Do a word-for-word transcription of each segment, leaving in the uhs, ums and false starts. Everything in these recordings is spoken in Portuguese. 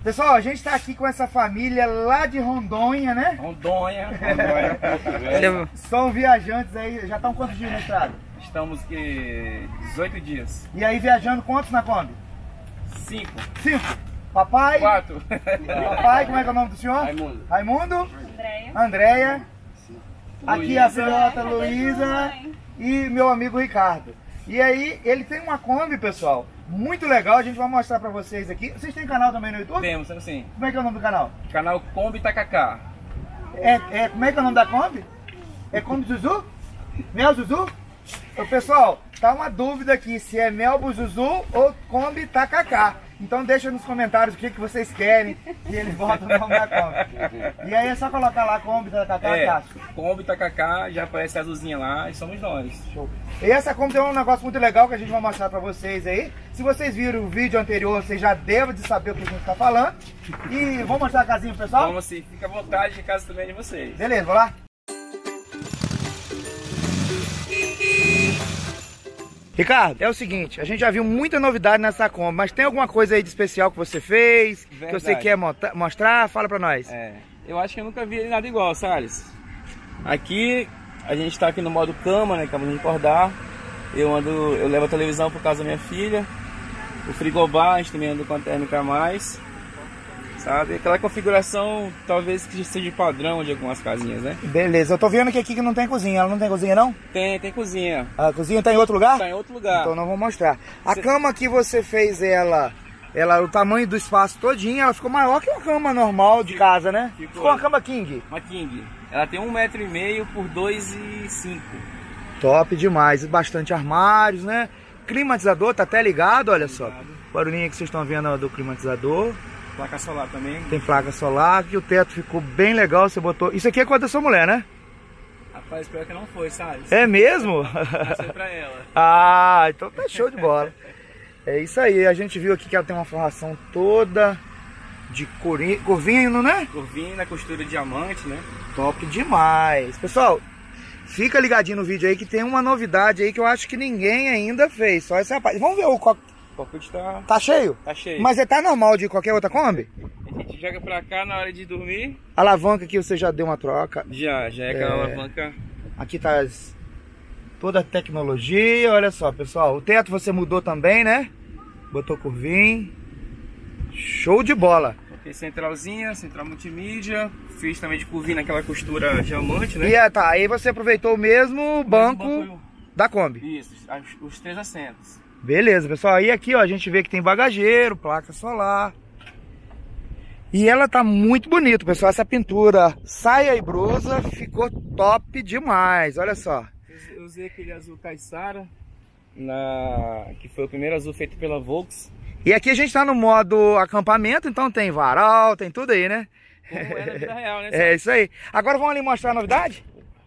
Pessoal, a gente está aqui com essa família lá de Rondônia, né? Rondônia, Rondônia. São viajantes aí, já estão quantos dias na estrada? Estamos que dezoito dias. E aí viajando quantos na Kombi? Cinco. Cinco. Papai? Quatro. Papai, como é que é o nome do senhor? Raimundo. Raimundo? Andréia. Andréia. Aqui a filhota Luísa. Luísa e meu amigo Ricardo. E aí, ele tem uma Kombi, pessoal, muito legal, a gente vai mostrar pra vocês aqui. Vocês têm canal também no YouTube? Temos, temos sim. Como é que é o nome do canal? Canal Kombi Tacacá. É, é, como é que é o nome da Kombi? É Kombi Zuzu? Mel Zuzu? Ô, pessoal, tá uma dúvida aqui se é Mel Zuzu ou Kombi Tacacá. Então deixa nos comentários o que, que vocês querem que eles botem o nome da Kombi. E aí é só colocar lá Kombi Tacacá, É, Cássio. Kombi Tacacá, já aparece a azulzinha lá e somos nós. Show. E essa Kombi tem um negócio muito legal que a gente vai mostrar pra vocês aí. Se vocês viram o vídeo anterior, vocês já devem de saber o que a gente tá falando. E vamos mostrar a casinha pro pessoal? Vamos sim, fica à vontade de casa também de vocês. Beleza, vamos lá? Ricardo, é o seguinte, a gente já viu muita novidade nessa Kombi, mas tem alguma coisa aí de especial que você fez, Verdade. que você quer mostrar? Fala pra nós. É, eu acho que eu nunca vi nada igual, Salles. Aqui, a gente tá aqui no modo cama, né, cama de acordar. Eu ando, eu levo a televisão por causa da minha filha. O frigobar, a gente também anda com a térmica a mais. Sabe? Aquela configuração, talvez que seja padrão de algumas casinhas, né? Beleza, eu tô vendo que aqui que não tem cozinha, ela não tem cozinha não? Tem, tem cozinha. A cozinha tá em outro lugar? Tá em outro lugar. Então não vou mostrar. A Cê... cama que você fez ela, ela, o tamanho do espaço todinho, ela ficou maior que uma cama normal de casa, né? Ficou, ficou uma cama king. Uma king. Ela tem um metro e meio por dois e cinco. Top demais, bastante armários, né? Climatizador, tá até ligado, olha ligado. Só. O barulhinho que vocês estão vendo do climatizador. Placa solar também. Tem placa solar, que o teto ficou bem legal, você botou... Isso aqui é coisa da sua mulher, né? Rapaz, pior que não foi, sabe? É mesmo? Foi pra ela. Ah, então tá show de bola. É isso aí, a gente viu aqui que ela tem uma forração toda de corinho, corvino, né? Corvino, na costura de diamante, né? Top demais. Pessoal, fica ligadinho no vídeo aí que tem uma novidade aí que eu acho que ninguém ainda fez, só esse rapaz. Vamos ver o coque. O cockpit tá... Tá cheio? Tá cheio. Mas ele tá normal de qualquer outra Kombi? A gente joga pra cá na hora de dormir. A alavanca aqui você já deu uma troca? Já, já é aquela é... alavanca. Aqui tá as... toda a tecnologia, olha só pessoal. O teto você mudou também, né? Botou curvinho. Show de bola. Tem centralzinha, central multimídia. Fiz também de curvinho naquela costura diamante, né? E é, tá, aí você aproveitou o mesmo banco, mesmo banco da Kombi. Isso, os três assentos. Beleza, pessoal. Aí aqui, ó, a gente vê que tem bagageiro, placa solar. E ela tá muito bonita, pessoal. Essa pintura saia e brusa ficou top demais. Olha só. Eu usei aquele azul Caissara, na... que foi o primeiro azul feito pela Volks. E aqui a gente tá no modo acampamento, então tem varal, tem tudo aí, né? Como é na vida real, né? É isso aí. Agora vamos ali mostrar a novidade?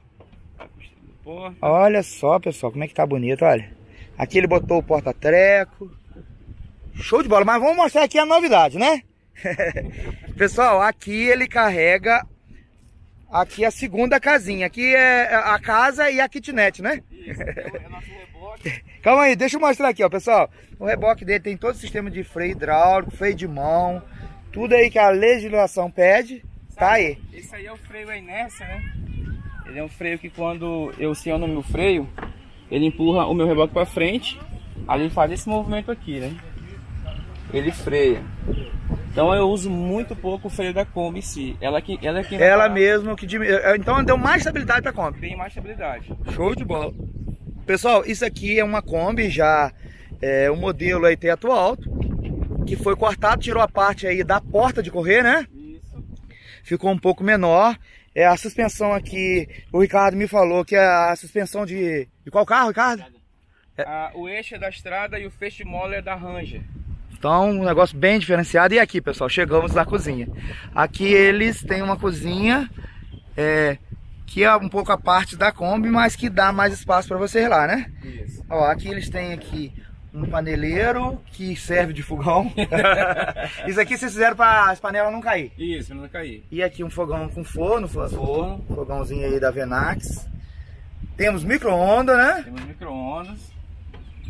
Porra. Olha só, pessoal, como é que tá bonito, olha. Aqui ele botou o porta-treco. Show de bola, mas vamos mostrar aqui a novidade, né? Pessoal, aqui ele carrega aqui a segunda casinha. Aqui é a casa e a kitnet, né? Isso, é o nosso reboque. Calma aí, deixa eu mostrar aqui, ó, pessoal. O reboque dele tem todo o sistema de freio hidráulico, freio de mão, tudo aí que a legislação pede, tá aí. Esse aí é o freio a inércia, né? Ele é um freio que quando eu aciono o meu freio, ele empurra o meu reboque para frente, ali ele faz esse movimento aqui, né? Ele freia. Então eu uso muito pouco o freio da Kombi em si. Ela que ela é que ela mesmo que então deu mais estabilidade para a Kombi. Tem mais estabilidade. Show de bola. Pessoal, isso aqui é uma Kombi já é um modelo aí teto alto, que foi cortado, tirou a parte aí da porta de correr, né? Isso. Ficou um pouco menor. É a suspensão aqui, o Ricardo me falou que é a suspensão de... De qual carro, Ricardo? É. Ah, o eixo é da Estrada e o feixe mole é da Ranger. Então, um negócio bem diferenciado. E aqui, pessoal, chegamos na cozinha. Aqui eles têm uma cozinha, é, que é um pouco a parte da Kombi, mas que dá mais espaço para vocês lá, né? Isso. Ó, aqui eles têm aqui um paneleiro que serve de fogão. Isso aqui vocês fizeram para as panelas não cair. Isso, não cair. E aqui um fogão com forno, forno. Fogãozinho aí da Venax. Temos micro-ondas, né? Temos micro-ondas.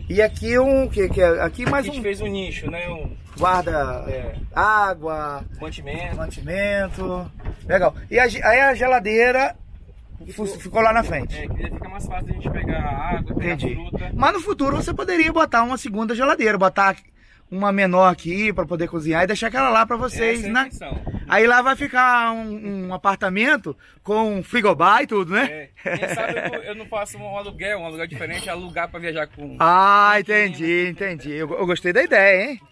E aqui um, que, que é, aqui mais a gente um... fez um nicho, né? Um guarda É. água, mantimento. mantimento. Legal. E a, ge- aí a geladeira fu- ficou lá na frente. É, que fica mais fácil a gente pegar água, pegar Entendi. fruta. Mas no futuro você poderia botar uma segunda geladeira, botar uma menor aqui para poder cozinhar e deixar aquela lá para vocês, Essa é a né? intenção. Aí lá vai ficar um, um apartamento com frigobar e tudo, né? É. Quem sabe eu, eu não faço um aluguel, um aluguel diferente, alugar para viajar com... Ah, entendi, entendi. Eu, eu gostei da ideia, hein?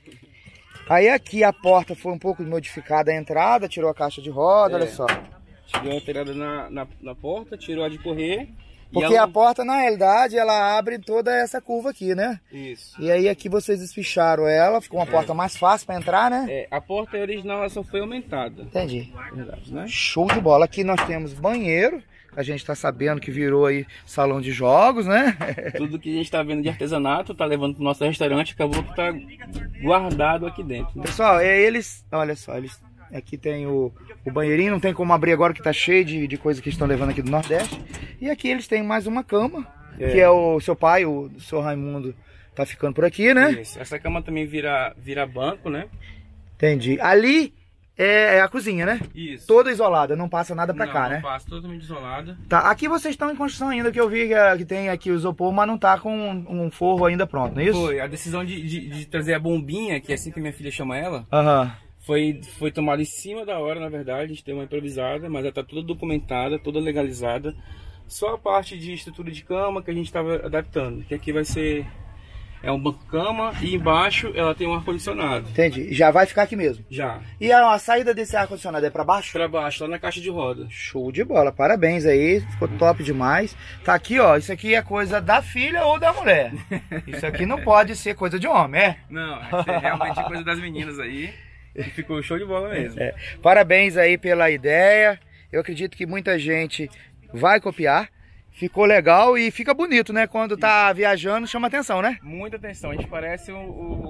Aí aqui a porta foi um pouco modificada a entrada, tirou a caixa de roda, É. olha só. Tirou a alterada na, na, na porta, tirou a de correr. Porque e a ela... porta, na realidade, ela abre toda essa curva aqui, né? Isso. E aí aqui vocês espicharam ela, ficou uma porta mais fácil para entrar, né? É, a porta original ela só foi aumentada. Entendi. Verdade, né? Show de bola. Aqui nós temos banheiro, a gente tá sabendo que virou aí salão de jogos, né? Tudo que a gente tá vendo de artesanato, tá levando pro nosso restaurante, acabou que tá guardado aqui dentro. Né? Pessoal, é eles, olha só, eles aqui tem o, o banheirinho, não tem como abrir agora que tá cheio de, de coisa que estão levando aqui do Nordeste. E aqui eles têm mais uma cama, É. que é o seu pai, o seu Raimundo, tá ficando por aqui, né? Isso. Essa cama também vira, vira banco, né? Entendi. Ali é, é a cozinha, né? Isso. Toda isolada, não passa nada pra não, cá, não né? passa, totalmente isolada. Tá, aqui vocês estão em construção ainda, que eu vi que, é- que tem aqui o isopor, mas não tá com um, um forro ainda pronto, não é isso? Foi, a decisão de, de, de trazer a bombinha, que é assim que minha filha chama ela, Aham. foi, foi tomada em cima da hora, na verdade. A gente deu uma improvisada, mas ela tá toda documentada, toda legalizada. Só a parte de estrutura de cama que a gente estava adaptando, que aqui vai ser é um banco-cama e embaixo ela tem um ar-condicionado. Entendi. Já vai ficar aqui mesmo. Já. E a, a saída desse ar-condicionado é pra baixo? Pra baixo, lá na caixa de roda. Show de bola, parabéns aí, ficou top demais. Tá aqui, ó, isso aqui é coisa da filha ou da mulher. Isso aqui não pode ser coisa de homem, é? Não, é realmente coisa das meninas aí. E ficou show de bola mesmo. É. Parabéns aí pela ideia. Eu acredito que muita gente vai copiar. Ficou legal e fica bonito, né? Quando tá viajando, chama atenção, né? Muita atenção, a gente parece um,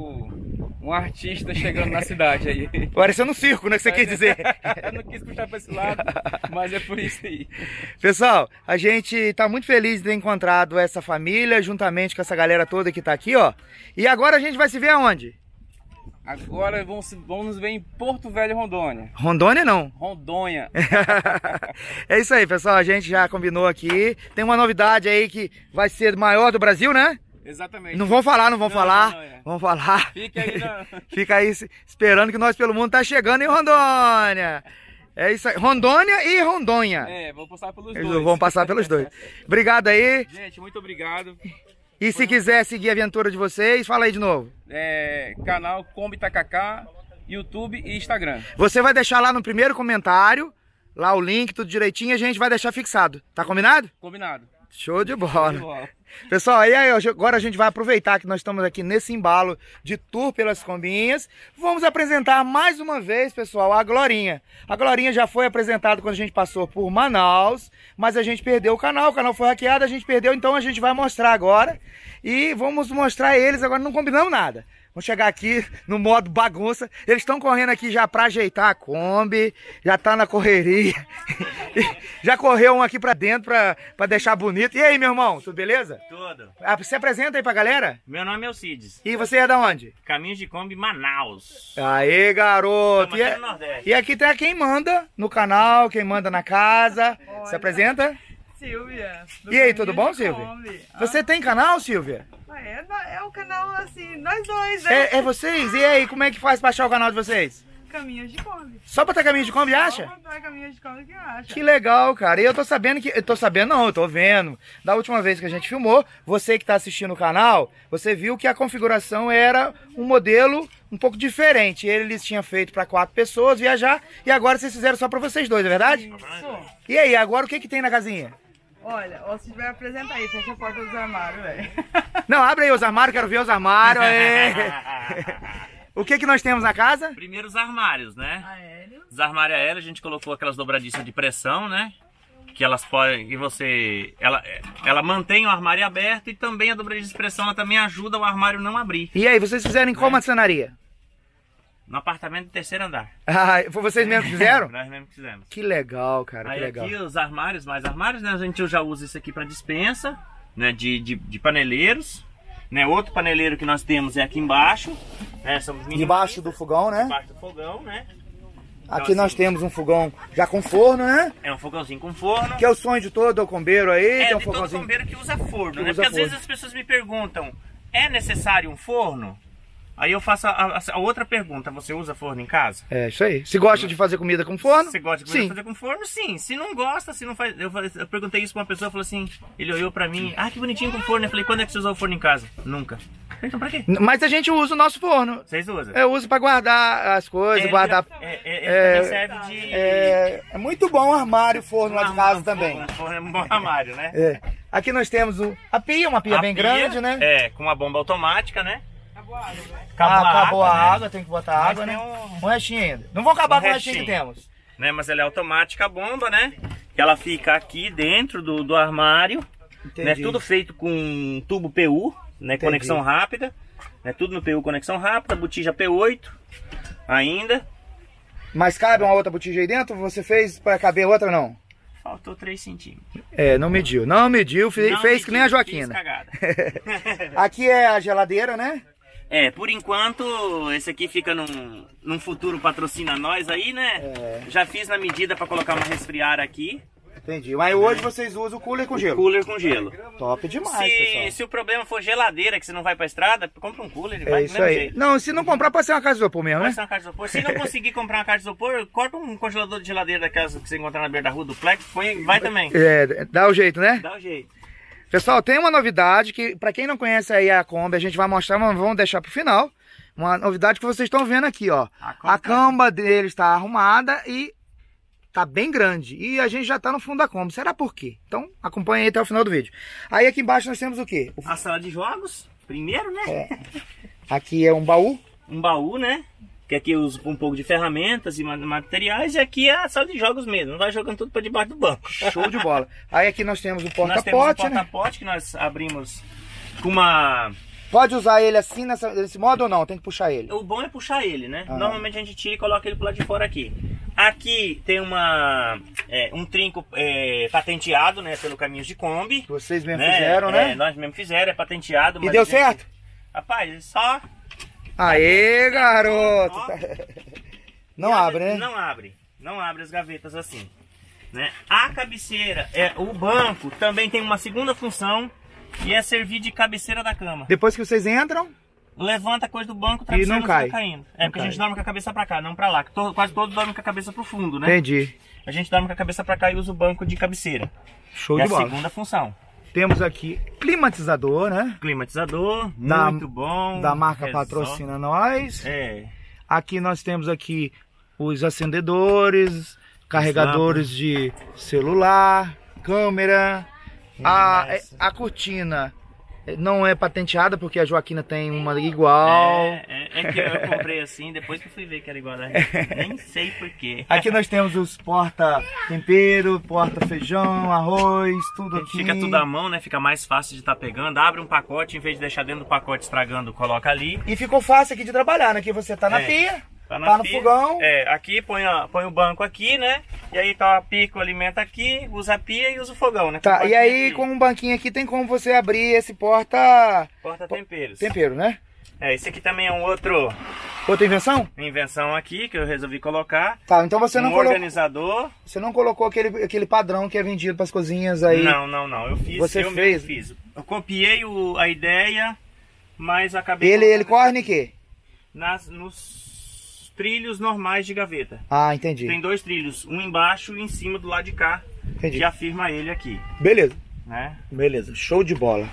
um, um artista chegando na cidade aí. Parecendo um circo, né? Que você quis dizer. Eu não quis puxar pra esse lado, mas é por isso aí. Pessoal, a gente tá muito feliz de ter encontrado essa família, juntamente com essa galera toda que tá aqui, ó. E agora a gente vai se ver aonde? Agora vamos, vamos nos ver em Porto Velho, Rondônia. Rondônia não. Rondônia. É isso aí, pessoal. A gente já combinou aqui. Tem uma novidade aí que vai ser maior do Brasil, né? Exatamente. Não vão falar, não vão Não, falar. não, não, é. Vão falar. Fica aí na... Fica aí esperando que nós pelo mundo tá chegando em Rondônia. É isso aí. Rondônia e Rondônia. É, vou passar pelos Eles dois. vão passar pelos dois. Obrigado aí. Gente, muito obrigado. E se quiser seguir a aventura de vocês, fala aí de novo. É, canal Kombi Tacacá, YouTube e Instagram. Você vai deixar lá no primeiro comentário, lá o link, tudo direitinho, e a gente vai deixar fixado. Tá combinado? Combinado. Show de Show bola. de bola. Pessoal, aí, aí agora a gente vai aproveitar que nós estamos aqui nesse embalo de tour pelas combinhas. Vamos apresentar mais uma vez, pessoal, a Glorinha. A Glorinha já foi apresentada quando a gente passou por Manaus, mas a gente perdeu o canal, o canal foi hackeado, a gente perdeu, então a gente vai mostrar agora. E vamos mostrar eles, agora não combinamos nada. Vamos chegar aqui no modo bagunça. Eles estão correndo aqui já pra ajeitar a Kombi. Já tá na correria. Já correu um aqui pra dentro pra, pra deixar bonito. E aí, meu irmão, tudo beleza? Tudo. Ah, se apresenta aí pra galera. Meu nome é Alcides. E você é da onde? Caminhos de Kombi, Manaus. Aê, garoto. Estamos E, aqui é- no Nordeste. e aqui tem quem manda no canal, quem manda na casa. Se apresenta. Silvia. do E aí, Caminho tudo bom, de Silvia? Kombi. Você tem canal, Silvia? Ah, é, é o canal assim, nós dois, né? É, é vocês? E aí, como é que faz pra achar o canal de vocês? Caminhos de Kombi. Só pra ter caminho de Kombi, acha? Só botar Caminhos de Kombi que acha. Que legal, cara. E eu tô sabendo que... Eu tô sabendo não, eu tô vendo. Da última vez que a gente filmou, você que tá assistindo o canal, você viu que a configuração era um modelo um pouco diferente. Eles tinham feito pra quatro pessoas viajar e agora vocês fizeram só pra vocês dois, é verdade? Isso. E aí, agora o que que tem na casinha? Olha, ó, se vai apresentar aí, fecha a porta dos armários, velho. Não, abre aí os armários, quero ver os armários. Aê. O que que nós temos na casa? Primeiro os armários, né? Aéreo. Os armários aéreos, a gente colocou aquelas dobradiças de pressão, né? Que elas podem, que você, ela, ela mantém o armário aberto e também a dobradiça de pressão, ela também ajuda o armário não abrir. E aí, vocês fizeram em qual maçonaria? No apartamento do terceiro andar. Ah, foi vocês mesmos que fizeram? Nós mesmo que fizemos. Que legal, cara, que Aí legal. aqui os armários, mais armários, né? A gente já usa isso aqui para dispensa, né? De, de, de paneleiros. Né? Outro paneleiro que nós temos é aqui embaixo. Né? Somos Debaixo do fogão, né? Debaixo do fogão, né? Então, aqui nós assim, temos um fogão já com forno, né? É um fogãozinho com forno. Que é o sonho de todo combeiro aí. É, tem um de todo fogãozinho combeiro que usa forno, que né? usa Porque às forno. vezes as pessoas me perguntam, é necessário um forno? Aí eu faço a, a, a outra pergunta, você usa forno em casa? É, isso aí. Se gosta de fazer comida com forno? Você gosta de sim. fazer com forno? Sim. Se não gosta, se não faz... Eu, falei, eu perguntei isso pra uma pessoa, falou assim, ele olhou pra mim, ah, que bonitinho com forno. Eu falei, quando é que você usou o forno em casa? Nunca. Então pra quê? Mas a gente usa o nosso forno. Vocês usam? Eu uso pra guardar as coisas, É, guardar... É, é, é, é, serve de... É, é muito bom o armário e forno lá de casa um também. Forno, um forno é um bom armário, né? É. Aqui nós temos o, a pia, uma pia A bem pia, grande, né? É, com uma bomba automática, né? Ah, acabou a né? água, tem que botar Mas água, tem né? um- Um restinho ainda. Não vão acabar Um com o restinho que restinho. temos. Né? Mas ela é automática a bomba, né? Que ela fica aqui dentro do, do armário. Né? Entendi. Tudo feito com tubo P U, né? Entendi. Conexão rápida. Né? Tudo no P U, conexão rápida, botija P oito ainda. Mas cabe uma outra botija aí dentro? Você fez pra caber outra ou não? Faltou três centímetros. É, não mediu. Não mediu, fez, Não fez medi, que nem a fiz Joaquina. cagada. Aqui é a geladeira, né? É, por enquanto, esse aqui fica num, num futuro patrocina nós aí, né? É. Já fiz na medida para colocar uma resfriar aqui. Entendi. Mas hoje vocês usam o cooler com gelo. Cooler com gelo. Top demais, Se, pessoal. se o problema for geladeira, que você não vai pra estrada, compra um cooler e É vai do isso mesmo aí. jeito. Não, se não comprar, pode ser uma casa de isopor mesmo, Pode né? ser uma caixa de isopor. Se não conseguir comprar uma caixa de isopor, corta um congelador de geladeira daquelas que você encontrar na beira da rua, do Plex, põe, vai também. É, dá o jeito, né? Dá o jeito. Pessoal, tem uma novidade que, pra quem não conhece aí a Kombi, a gente vai mostrar, mas vamos deixar pro final. Uma novidade que vocês estão vendo aqui, ó. A Kombi A camba dele está arrumada e tá bem grande. E a gente já tá no fundo da Kombi. Será por quê? Então, acompanha aí até o final do vídeo. Aí aqui embaixo nós temos o quê? O- A sala de jogos, primeiro, né? É. Aqui é um baú. Um baú, né? Que aqui usa um pouco de ferramentas e ma- materiais. E aqui é a sala de jogos mesmo. Não vai jogando tudo pra debaixo do banco. Show de bola. Aí aqui nós temos o Nós temos um porta-pote, né? porta-pote que nós abrimos com uma... Pode usar ele assim, nessa, nesse modo ou não? Tem que puxar ele. O bom é puxar ele, né? Ah. Normalmente a gente tira e coloca ele pro lado de fora aqui. Aqui tem uma, é, um trinco é, patenteado, né? Pelo Caminhos de Kombi. Vocês mesmo né? fizeram, É, né? nós mesmo fizeram, é patenteado. E mas deu a gente- certo? Rapaz, só... Aê, garoto! Ó. Não E a- abre, né? Não abre. Não abre as gavetas assim. Né? A cabeceira, é, o banco também tem uma segunda função, e é servir de cabeceira da cama. Depois que vocês entram, Levanta a coisa do banco, o travesseiro não não cai. fica caindo. É Não porque cai. a gente dorme com a cabeça pra cá, não pra lá. To- Quase todos dormem com a cabeça pro fundo, né? entendi. A gente dorme com a cabeça pra cá e usa o banco de cabeceira. Show É de a bola. segunda função. Temos aqui climatizador, né? Climatizador, Da- muito bom. Da marca Resolve. Patrocina Nós. É. Aqui nós temos aqui os acendedores, carregadores de celular, câmera. A, Nossa. a cortina não é patenteada porque a Joaquina tem uma igual. É, é, é que eu comprei assim, depois que eu fui ver que era igual a gente. Nem sei porquê. Aqui nós temos os porta-tempero, porta-feijão, arroz, tudo aqui. Fica tudo à mão, né? Fica mais fácil de estar pegando. Abre um pacote, em vez de deixar dentro do pacote estragando, coloca ali. E ficou fácil aqui de trabalhar, né? Que você tá na É. pia, Tá, tá no pia. fogão. É, aqui põe, a, põe o banco aqui, né? E aí tá o pico, alimenta aqui, usa a pia e usa o fogão, né? Tá, Com e aí aqui. com um banquinho aqui tem como você abrir esse porta... Porta temperos. tempero, né? É, esse aqui também é um outro Outra invenção? invenção aqui que eu resolvi colocar. Tá, então você não, um colocou, organizador. você não colocou aquele, aquele padrão que é vendido para as cozinhas aí. Não, não, não. Eu fiz. Você eu mesmo fez? fiz. Eu copiei o, a ideia, mas acabei. Ele, ele colocando corre em quê? nas, nos trilhos normais de gaveta. Ah, entendi. Tem dois trilhos, um embaixo e um em cima do lado de cá, Entendi. que afirma ele aqui, Beleza, né? beleza. Show de bola.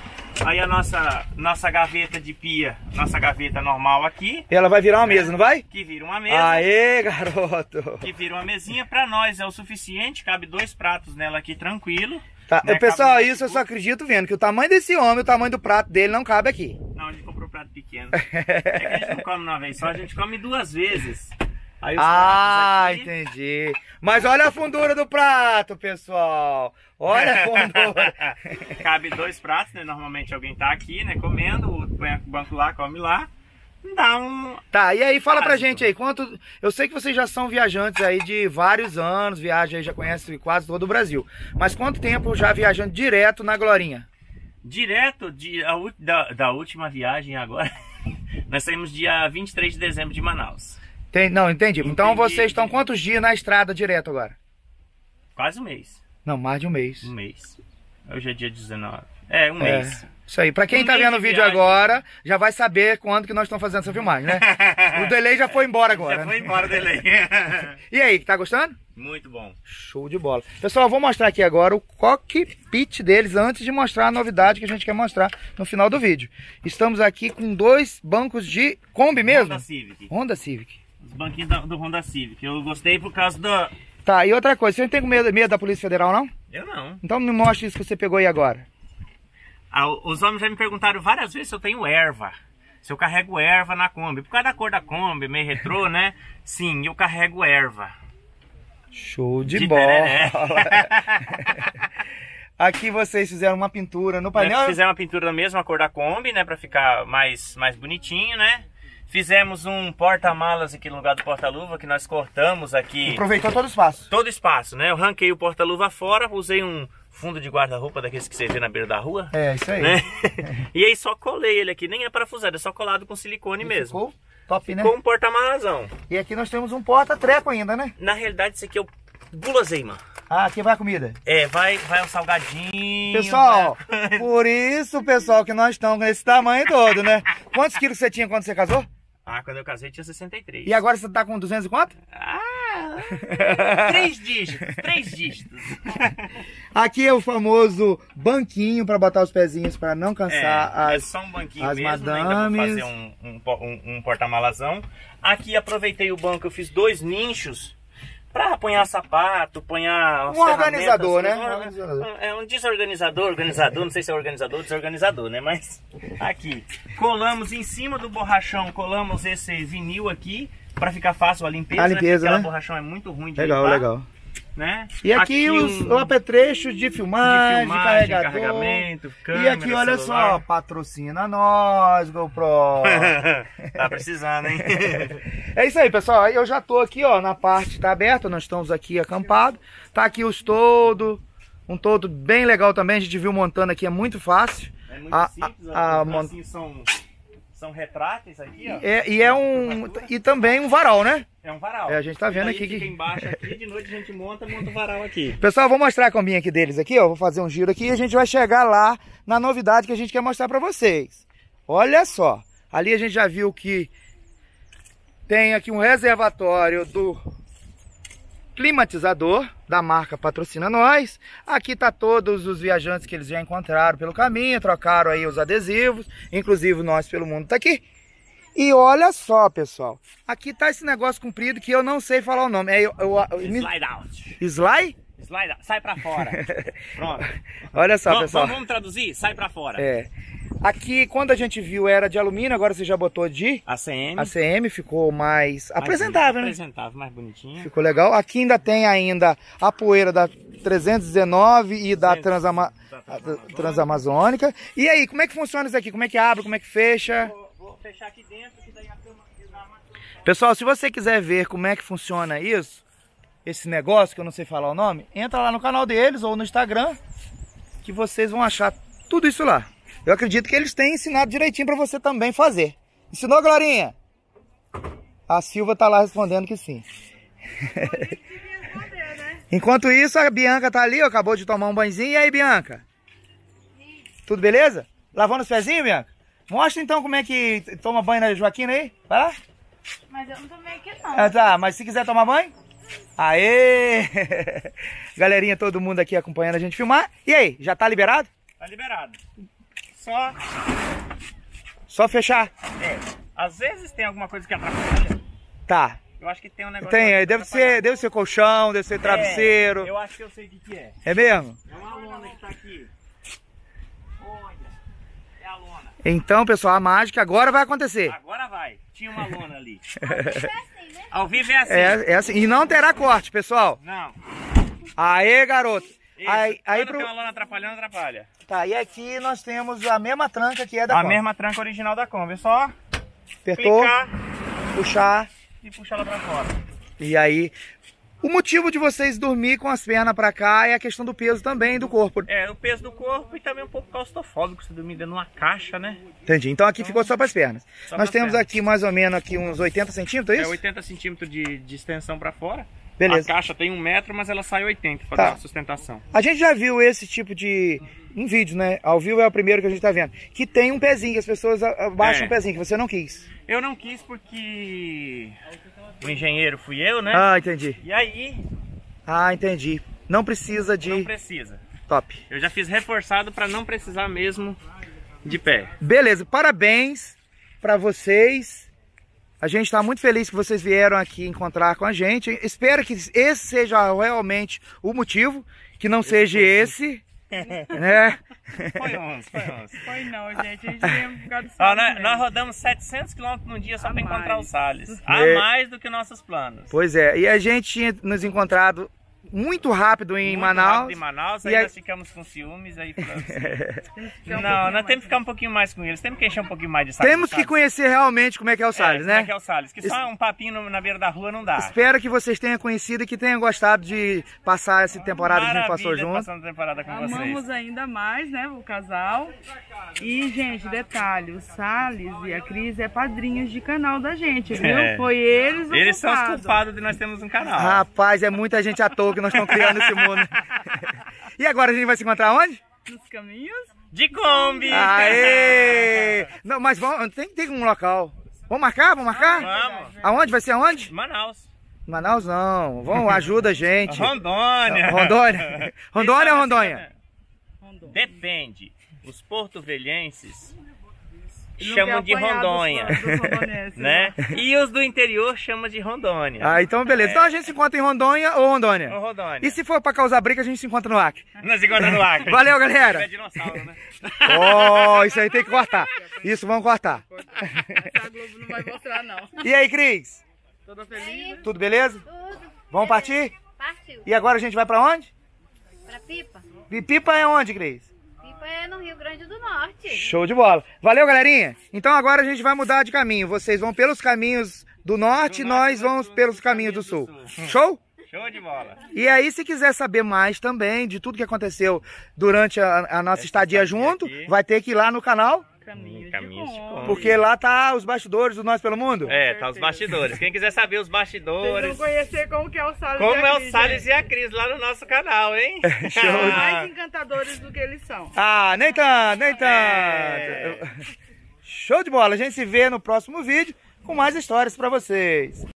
Aí a nossa, nossa gaveta de pia, nossa gaveta normal aqui, Ela vai virar uma mesa, não vai? que vira uma mesa, Aê, garoto. que vira uma mesinha, pra nós é o suficiente, cabe dois pratos nela aqui tranquilo. Tá, né? pessoal, Cabe isso eu dois só acredito vendo que o tamanho desse homem, o tamanho do prato dele não cabe aqui. Não, a gente comprou prato pequeno. É que a gente não come uma vez só, a gente come duas vezes. Aí os Ah, pratos aqui, entendi. Mas olha a fundura do prato, pessoal. Olha a fundura. cabe dois pratos, né? Normalmente alguém tá aqui, né? Comendo, o outro põe o banco lá, come lá. Dá um... Tá, e aí fala pra Básico. gente aí, quanto... Eu sei que vocês já são viajantes aí de vários anos, viajam aí, já conhecem quase todo o Brasil. Mas quanto tempo já viajando direto na Glorinha? Direto de, a, da, da última viagem agora, nós saímos dia vinte e três de dezembro de Manaus. Tem, não, entendi. entendi. Então vocês estão quantos dias na estrada direto agora? Quase um mês. Não, mais de um mês. Um mês. Hoje é dia dezenove. É, um É, mês. isso aí. Pra quem Um tá mês vendo o de vídeo viagem. agora, já vai saber quando que nós estamos fazendo essa filmagem, né? O delay já foi embora agora. Já né? foi embora dele. E aí, tá gostando? Muito bom. Show de bola. Pessoal, eu vou mostrar aqui agora o cockpit deles antes de mostrar a novidade que a gente quer mostrar no final do vídeo. Estamos aqui com dois bancos de Kombi mesmo? Honda Civic. Honda Civic. Os banquinhos do, do Honda Civic. Eu gostei por causa do... Tá, e outra coisa, você não tem medo, medo da Polícia Federal, não? Eu não. Então me mostre isso que você pegou aí agora. Ah, os homens já me perguntaram várias vezes se eu tenho erva. Se eu carrego erva na Kombi. Por causa da cor da Kombi, meio retrô, né? Sim, eu carrego erva. Show de, De bola. tereré. Aqui vocês fizeram uma pintura no painel. Nós fizemos uma pintura da mesma cor da Kombi, né? Pra ficar mais, mais bonitinho, né? Fizemos um porta-malas aqui no lugar do porta-luva, que nós cortamos aqui Aproveitou todo o espaço. todo o espaço, né? Eu ranquei o porta-luva fora, usei um fundo de guarda-roupa daqueles que você vê na beira da rua. É, isso aí. Né? E aí só colei ele aqui, nem é parafusado, é só colado com silicone E mesmo. Ficou top, né? Ficou um porta-malazão. E aqui nós temos um porta-treco ainda, né? Na realidade, isso aqui é o guloseima. Ah, aqui vai a comida. É, vai, vai um salgadinho. Pessoal, vai- por isso, pessoal, que nós estamos com esse tamanho todo, né? Quantos quilos você tinha quando você casou? Ah, quando eu casei tinha sessenta e três. E agora você tá com duzentos e quanto? Ah, três dígitos, três dígitos. Aqui é o famoso banquinho para botar os pezinhos para não cansar É, é as... só um banquinho as mesmo, madames. ainda vou fazer um, um, po- um, um porta-malazão. Aqui aproveitei o banco, eu fiz dois nichos para apanhar sapato, apanhar... Um organizador, né? Um, Um organizador. É um desorganizador, organizador, não sei se é organizador ou desorganizador, né? Mas aqui, colamos em cima do borrachão, colamos esse vinil aqui para ficar fácil a limpeza, A limpeza, né? Porque aquela né? borrachão é muito ruim de Legal, limpar, legal. né? E aqui, os um- apetrechos de filmagem, de filmagem, carregador. carregamento, E câmera, aqui, olha só, celular. patrocina nós, GoPro. Tá precisando, hein? É isso aí, pessoal. Eu já tô aqui, ó, na parte tá aberta, nós estamos aqui acampados. Tá aqui os todo, um todo bem legal também, a gente viu montando aqui, é muito fácil. É muito A- simples, a- a os mon- bracinhos são, são retráteis aqui, ó. É, e é um e também um varal, né? É um varal. É, a gente tá vendo E daí aqui que- fica embaixo aqui, de noite a gente monta, monta o varal aqui. Pessoal, vou mostrar a combinha aqui deles aqui, ó. Vou fazer um giro aqui e a gente vai chegar lá na novidade que a gente quer mostrar pra vocês. Olha só, ali a gente já viu que tem aqui um reservatório do climatizador da marca Patrocina Nós. Aqui tá todos os viajantes que eles já encontraram pelo caminho, trocaram aí os adesivos, inclusive Nós Pelo Mundo tá aqui. E olha só, pessoal, aqui tá esse negócio comprido que eu não sei falar o nome. É eu, eu, eu, me- Slide out. Slide? Slide out. Sai pra fora. Pronto. Olha só, Vamos, pessoal. vamos traduzir? Sai pra fora. É. Aqui, quando a gente viu, era de alumínio, agora você já botou de A C M. A C M, ficou mais apresentável, né? Apresentável, mais bonitinho. Ficou legal. Aqui ainda tem ainda a poeira da trezentos e dezenove e da, Transama... Da a- Transamazônica. Transamazônica. E aí, como é que funciona isso aqui? Como é que abre? Como é que fecha? Vou, vou fechar aqui dentro, que daí a cama dá uma... Pessoal, se você quiser ver como é que funciona isso, esse negócio, que eu não sei falar o nome, entra lá no canal deles ou no Instagram, que vocês vão achar tudo isso lá. Eu acredito que eles têm ensinado direitinho para você também fazer. Ensinou, Glorinha? A Silva tá lá respondendo que sim. Enquanto isso, a Bianca tá ali, ó, acabou de tomar um banhozinho. E aí, Bianca? Tudo beleza? Lavando os pezinhos, Bianca? Mostra então como é que toma banho na Joaquina aí. Vai lá. Mas eu não tomei aqui não. Ah, tá, mas se quiser tomar banho? Aê! Galerinha, todo mundo aqui acompanhando a gente filmar. E aí, já tá liberado? Tá liberado. Só... Só fechar. É, às vezes tem alguma coisa que atrapalha. Tá. Eu acho que tem um negócio... Tem, que aí deve ser, deve ser colchão, deve ser travesseiro. É, eu acho que eu sei o que que é. É mesmo? É uma lona que tá aqui. Olha, é a lona. Então, pessoal, a mágica agora vai acontecer. Agora vai. Tinha uma lona ali. Ao vivo é assim. É, é assim. E não terá corte, pessoal. Não. Aê, garoto. Isso. Aí, aí Quando pro... tem uma lona atrapalhando, atrapalha. Tá, e aqui nós temos a mesma tranca que é da A Kombi. mesma tranca original da Kombi. É só Apertou, clicar puxar e puxar ela pra fora. e aí O motivo de vocês dormir com as pernas pra cá é a questão do peso também do corpo. É, o peso do corpo e também um pouco claustrofóbico, você dormir dentro de uma caixa, né? Entendi. Então aqui ficou só para as pernas. Só Nós pras temos pernas. aqui mais ou menos aqui uns oitenta centímetros, é É isso? oitenta centímetros de, de extensão pra fora. Beleza. A caixa tem um metro, mas ela sai oitenta para Tá. dar sustentação. A gente já viu esse tipo de... em vídeo, né? Ao vivo é o primeiro que a gente tá vendo. Que tem um pezinho, que as pessoas a- abaixam É. um pezinho, que você não quis. Eu não quis porque o engenheiro fui eu, né? Ah, entendi. E aí, Ah, entendi. Não precisa de... não precisa. Top. Eu já fiz reforçado para não precisar mesmo de pé. Beleza, parabéns pra vocês. A gente está muito feliz que vocês vieram aqui encontrar com a gente. Espero que esse seja realmente o motivo, que não seja esse, né? Foi onze, foi onze. Foi não, gente. A gente veio por causa do Ó, Salles nós, mesmo. nós rodamos setecentos quilômetros num dia só A para encontrar o mais. Salles. A É. mais do que nossos planos. Pois é, e a gente tinha nos encontrado muito rápido em Muito Manaus. rápido em Manaus, E aí aí- nós ficamos com ciúmes aí falamos assim, Ficar um não, pouquinho nós temos que mais. ficar um pouquinho mais com eles, temos que encher um pouquinho mais de saco. Temos do que Salles. conhecer realmente como é que é o Salles, é, né? Como é que é o Salles? Que só um papinho no- na beira da rua não dá. Espero que vocês tenham conhecido e que tenham gostado de passar essa temporada que a gente passou Maravilha junto. passando a temporada com Amamos vocês. ainda mais, né, o casal. E, gente, detalhe, o Salles e a Cris é padrinhos de canal da gente, viu? É. Foi eles o Eles são os culpado. culpados de nós termos um canal. Rapaz, é muita gente à toa que nós estamos criando esse mundo. E agora a gente vai se encontrar onde? Nos caminhos. De Kombi! Aê! Não, mas vamos, tem que ter um local. Vamos marcar? Vamos marcar? Vamos! Aonde? Vai ser aonde? Manaus. Manaus não. Vamos, ajuda a gente. Rondônia. Rondônia. Rondônia ou Rondônia? Rondônia. Depende. Os porto-velhenses Ele não chamam quer de apanhar dos- Rondônia, dos rondonenses, né? E os do interior chamam de Rondônia. Ah, então beleza. Então a gente se encontra em Rondônia ou Rondônia? Ou Rondônia. E se for pra causar briga, a gente se encontra no Acre. Nós encontramos no Acre. Valeu, galera. É dinossauro, né? Oh, isso aí tem que cortar. Isso, vamos cortar. Essa Globo não vai mostrar, não. E aí, Cris? Toda feliz? Tudo beleza? Tudo. Vamos partir? Partiu. E agora a gente vai pra onde? Pra Pipa. E Pipa é onde, Cris? Pipa é no Rio Grande do Norte. Show de bola. Valeu, galerinha. Então agora a gente vai mudar de caminho. Vocês vão pelos caminhos do norte e Do nós norte, vamos nós pelos pelos caminhos do sul. caminhos do sul. Show? Show de bola. E aí, se quiser saber mais também de tudo que aconteceu durante a, a nossa Essa estadia estadia junto, aqui. vai ter que ir lá no canal, Caminhos, Caminhos de de Kombi. Kombi. porque lá tá os bastidores do Nós Pelo Mundo. É, tá os bastidores. Quem quiser saber os Vocês bastidores, vão conhecer como que é o Salles como e a é o Cris, Salles gente. e a Cris lá no nosso canal, hein? Show. Mais encantadores do que eles são. Ah, nem tanto, nem tanto. É. Show de bola. A gente se vê no próximo vídeo com mais histórias pra vocês.